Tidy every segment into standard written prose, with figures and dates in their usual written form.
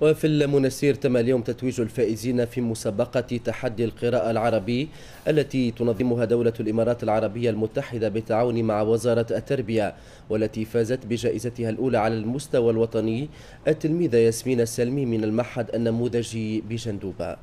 وفي المنستير تم اليوم تتويج الفائزين في مسابقة تحدي القراءة العربي التي تنظمها دولة الإمارات العربية المتحدة بالتعاون مع وزارة التربية، والتي فازت بجائزتها الأولى على المستوى الوطني التلميذة ياسمين السلمي من المعهد النموذجي بجندوبة.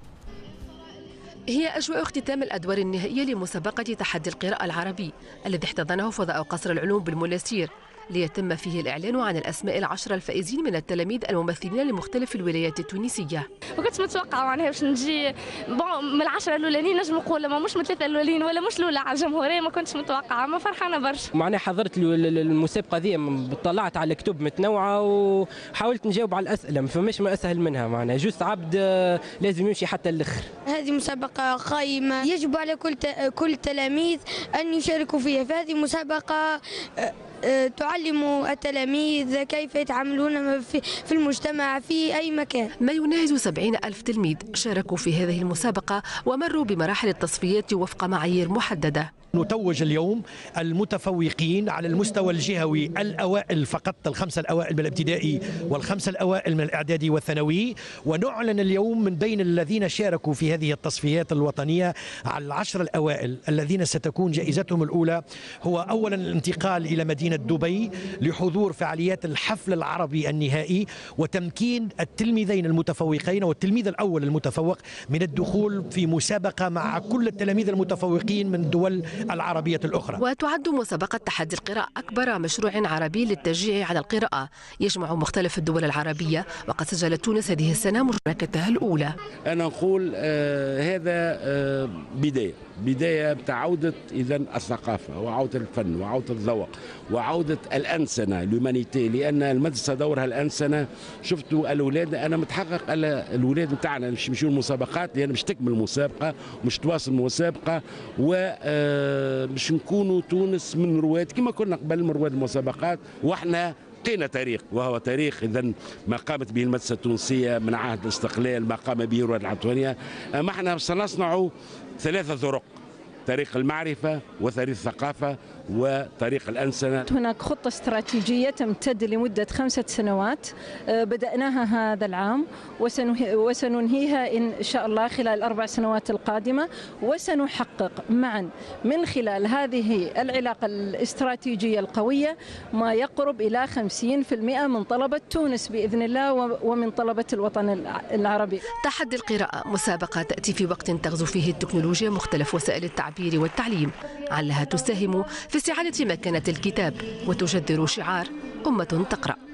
هي أجواء اختتام الأدوار النهائية لمسابقة تحدي القراءة العربي الذي احتضنه فضاء قصر العلوم بالمنستير، ليتم فيه الإعلان عن الأسماء العشرة الفائزين من التلاميذ الممثلين لمختلف الولايات التونسية. ما كنتش متوقعة معناها باش نجي من العشرة الأولانيين، نجم نقول ما مش من الثلاثة الأولانيين ولا مش الأولى على الجمهورية، ما كنتش متوقعة، ما فرحانة برشا. معناها حضرت المسابقة ذي، طلعت على كتب متنوعة وحاولت نجاوب على الأسئلة، ما فماش ما أسهل منها، معناها جوست عبد لازم يمشي حتى الآخر. هذه مسابقة قائمة يجب على كل التلاميذ أن يشاركوا فيها، فهذه مسابقة تعلم التلاميذ كيف يتعاملون في المجتمع في أي مكان. ما يناهز 70,000 تلميذ شاركوا في هذه المسابقة ومروا بمراحل التصفيات وفق معايير محددة. نتوج اليوم المتفوقين على المستوى الجهوي الأوائل فقط، الخمسة الأوائل من الابتدائي والخمسة الأوائل من الإعدادي والثانوي، ونعلن اليوم من بين الذين شاركوا في هذه التصفيات الوطنية على العشر الأوائل الذين ستكون جائزتهم الأولى هو أولا الانتقال إلى مدينة دبي لحضور فعاليات الحفل العربي النهائي وتمكين التلميذين المتفوقين والتلميذ الأول المتفوق من الدخول في مسابقة مع كل التلاميذ المتفوقين من الدول العربية الأخرى. وتعد مسابقة تحدي القراءة أكبر مشروع عربي للتشجيع على القراءة يجمع مختلف الدول العربية، وقد سجلت تونس هذه السنة مشاركتها الأولى. أنا نقول هذا بداية بتاع عودة إذن الثقافة وعودة الفن وعودة الذوق وعودة الأنسنة الهيومانيتي، لأن المدرسة دورها الأنسنة. شفتوا الأولاد، أنا متحقق على الأولاد نتاعنا مش يمشيوا المسابقات، لأن مش تكمل المسابقة ومش تواصل المسابقة، ومش نكونوا تونس من رواد كما كنا قبل من رواد المسابقات، واحنا لقينا تاريخ، وهو تاريخ إذا ما قامت به المدرسة التونسية من عهد الاستقلال، ما قام به رواد العطوانية. أما احنا سنصنع ثلاثة طرق: طريق المعرفة وطريق الثقافة وطريق الأنسنة. هناك خطة استراتيجية تمتد لمدة 5 سنوات بدأناها هذا العام وسننهيها إن شاء الله خلال 4 سنوات القادمة، وسنحقق معا من خلال هذه العلاقة الاستراتيجية القوية ما يقرب إلى 50% من طلبة تونس بإذن الله ومن طلبة الوطن العربي. تحدي القراءة مسابقة تأتي في وقت تغزو فيه التكنولوجيا مختلف وسائل التعبير والتعليم، علها تساهم في استعادة مكانة الكتاب وتجذر شعار أمة تقرأ.